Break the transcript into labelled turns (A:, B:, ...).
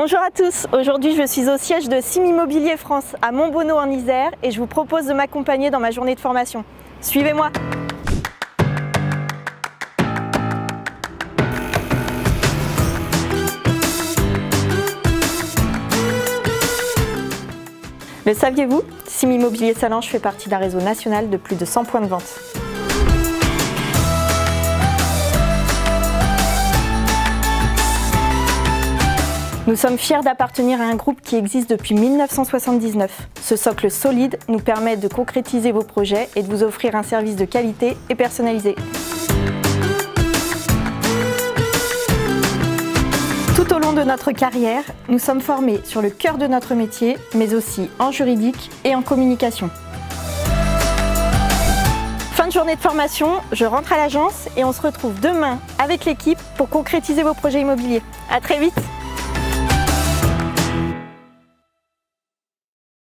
A: Bonjour à tous, aujourd'hui je suis au siège de Sim Immobilier France à Montbonneau en Isère et je vous propose de m'accompagner dans ma journée de formation. Suivez-moi! Le saviez-vous? Sim Immobilier Salanches fait partie d'un réseau national de plus de 100 points de vente. Nous sommes fiers d'appartenir à un groupe qui existe depuis 1979. Ce socle solide nous permet de concrétiser vos projets et de vous offrir un service de qualité et personnalisé. Tout au long de notre carrière, nous sommes formés sur le cœur de notre métier, mais aussi en juridique et en communication. Fin de journée de formation, je rentre à l'agence et on se retrouve demain avec l'équipe pour concrétiser vos projets immobiliers. À très vite!